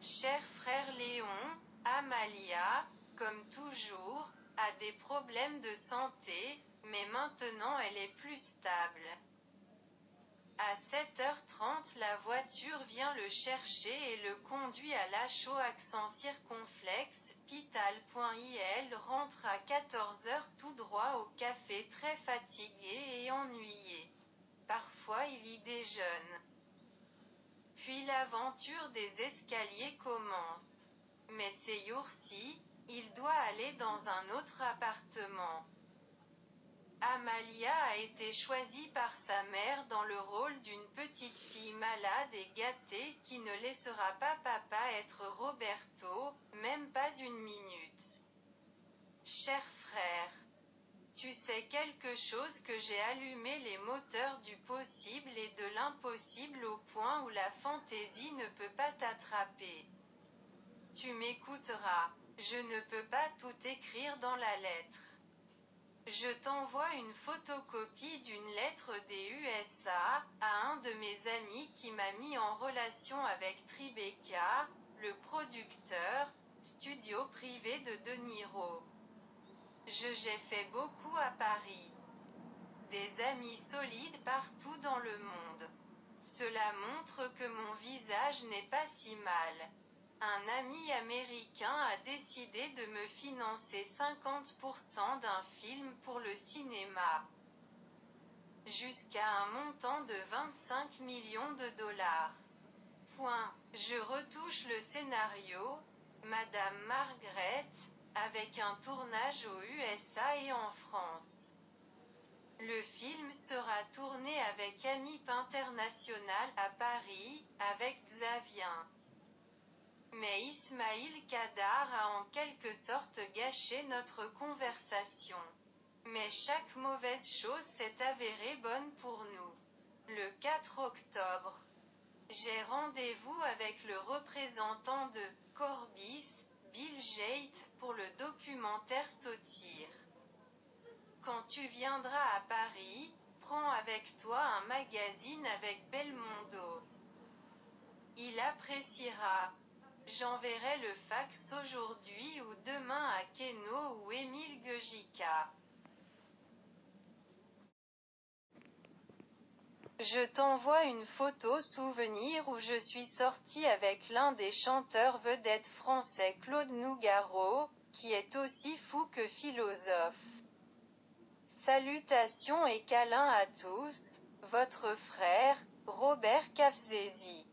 Cher frère Léon, Amalia, comme toujours, a des problèmes de santé, mais maintenant elle est plus stable. À 7h30 la voiture vient le chercher et le conduit à Lachaud accent circonflexe, Pital.il rentre à 14h tout droit au café très fatigué et ennuyé. Parfois il y déjeune. Puis l'aventure des escaliers commence. Mais ces jours-ci, il doit aller dans un autre appartement. Amalia a été choisie par sa mère dans le rôle d'une petite fille malade et gâtée qui ne laissera pas papa être Roberto, même pas une minute. Cher frère, tu sais quelque chose que j'ai allumé les moteurs du possible et de l'impossible au point où la fantaisie ne peut pas t'attraper. Tu m'écouteras, je ne peux pas tout écrire dans la lettre. Je t'envoie une photocopie d'une lettre des USA, à un de mes amis qui m'a mis en relation avec Tribeca, le producteur, studio privé de De Niro. J'ai fait beaucoup à Paris. Des amis solides partout dans le monde. Cela montre que mon visage n'est pas si mal. Un ami américain a décidé de me financer 50% d'un film pour le cinéma. Jusqu'à un montant de 25 millions de dollars. Je retouche le scénario, Madame Margaret, avec un tournage aux USA et en France. Le film sera tourné avec AMIP International à Paris, avec Xavien. Mais Ismail Kadar a en quelque sorte gâché notre conversation. Mais chaque mauvaise chose s'est avérée bonne pour nous. Le 4 octobre. J'ai rendez-vous avec le représentant de Corbis, Bill Jate, pour le documentaire Sautir. Quand tu viendras à Paris, prends avec toi un magazine avec Belmondo. Il appréciera. J'enverrai le fax aujourd'hui ou demain à Keno ou Émile Guejica. Je t'envoie une photo souvenir où je suis sortie avec l'un des chanteurs vedettes français Claude Nougaro, qui est aussi fou que philosophe. Salutations et câlins à tous, votre frère, Robert Cafzesi.